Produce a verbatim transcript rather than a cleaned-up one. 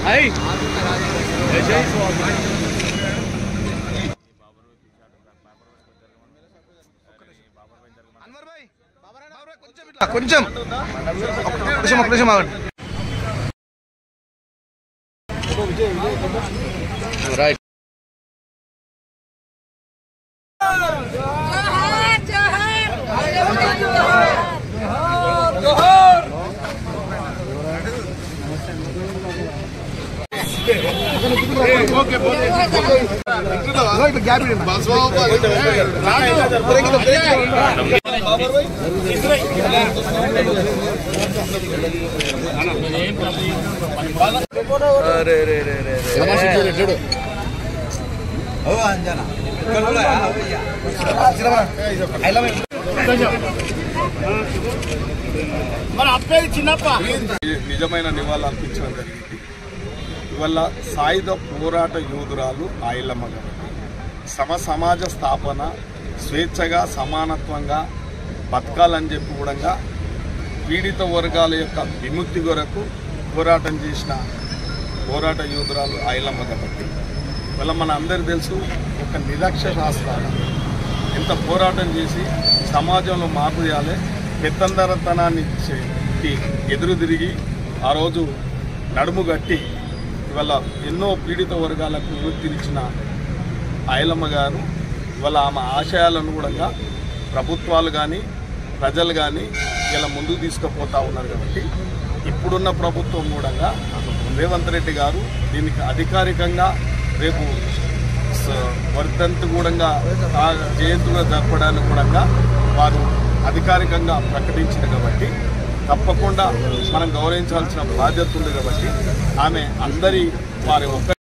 కొంచెం కొంచెం ఒక నిమిషం ఆగండి. రైట్ అరే రే రే రే నిజమైన నివాళులు అర్పించడం జరిగింది. ఇవాళ సాయుధ పోరాట యోధురాలు ఆయలమ్మ గారు సమ సమాజ స్థాపన స్వేచ్ఛగా సమానత్వంగా బతకాలని చెప్పి కూడా పీడిత వర్గాల యొక్క విముక్తి కొరకు పోరాటం చేసిన పోరాట యోధురాలు ఆయలమ్మ కాబట్టి ఇవాళ మన అందరికీ తెలుసు ఒక నిరక్షరాస్యత ఎంత పోరాటం చేసి సమాజంలో మార్పు చేయాలి పెత్తందరతనాన్ని ఎదురు తిరిగి ఆ రోజు నడుము గట్టి ఇవాళ ఎన్నో పీడిత వర్గాలకు విముక్తినిచ్చిన ఆయలమ్మ గారు ఇవాళ ఆమె ఆశయాలను కూడా ప్రభుత్వాలు కానీ ప్రజలు కానీ ఇలా ముందుకు తీసుకుపోతూ ఉన్నారు కాబట్టి ఇప్పుడున్న ప్రభుత్వం కూడా రేవంత్ రెడ్డి గారు దీనికి అధికారికంగా రేపు వర్ధంతి కూడా జయంతిగా జరపడానికి కూడా వారు అధికారికంగా ప్రకటించారు కాబట్టి తప్పకుండా మనం గౌరవించాల్సిన బాధ్యత ఉంది కాబట్టి ఆమె అందరి వారి ఒక్క